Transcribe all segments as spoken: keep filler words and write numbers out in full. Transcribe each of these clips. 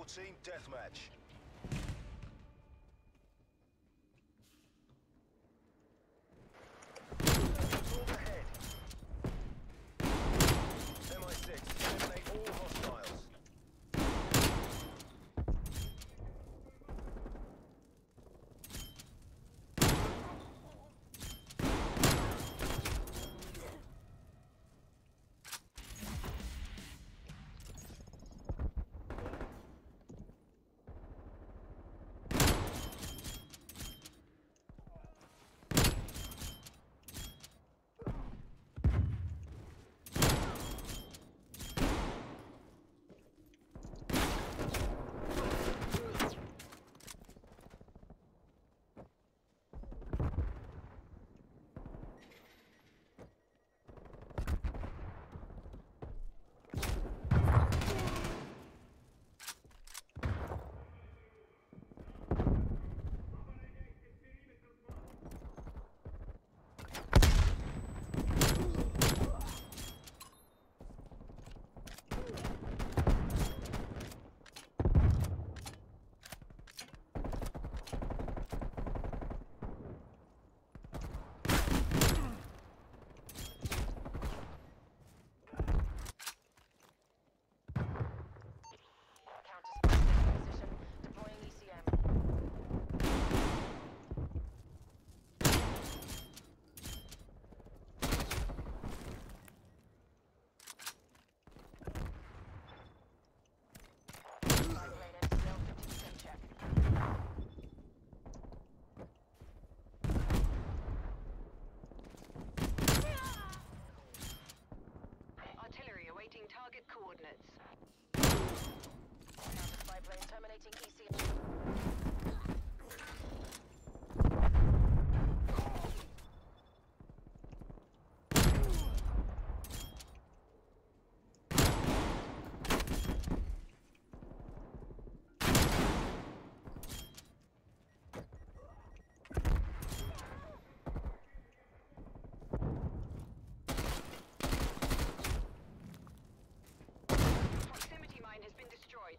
Team deathmatch. Storm ahead. M I six, eliminate all hostiles. Target coordinates. Counter spy plane terminating E C M. Has been destroyed.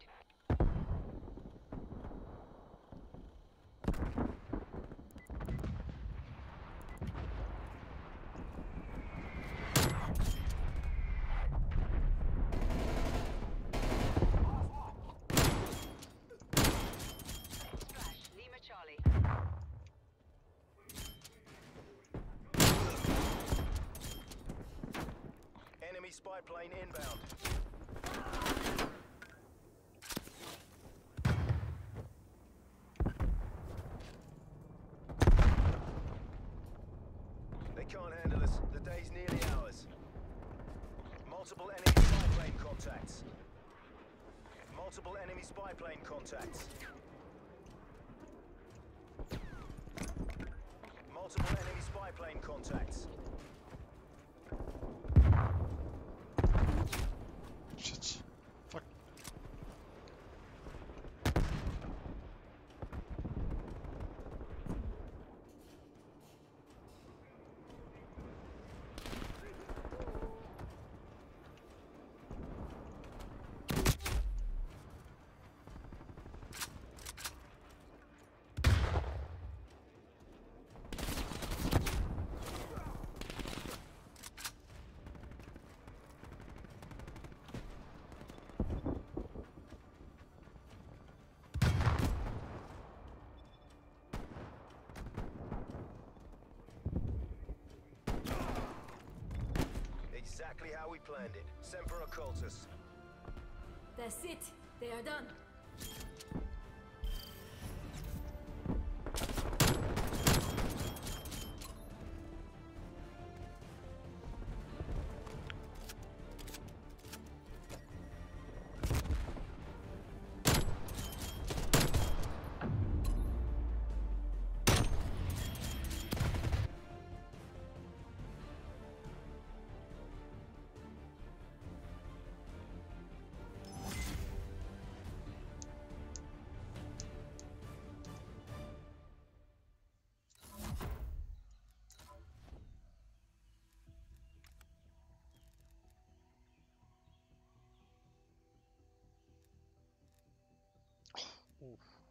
Splash, Lima Charlie. Enemy spy plane inbound. Can't handle us. The day's nearly ours. Multiple enemy spy plane contacts. Multiple enemy spy plane contacts. Multiple enemy spy plane contacts. Shit. Fuck. Exactly how we planned it. Semper Occultus. That's it. They are done. Oof.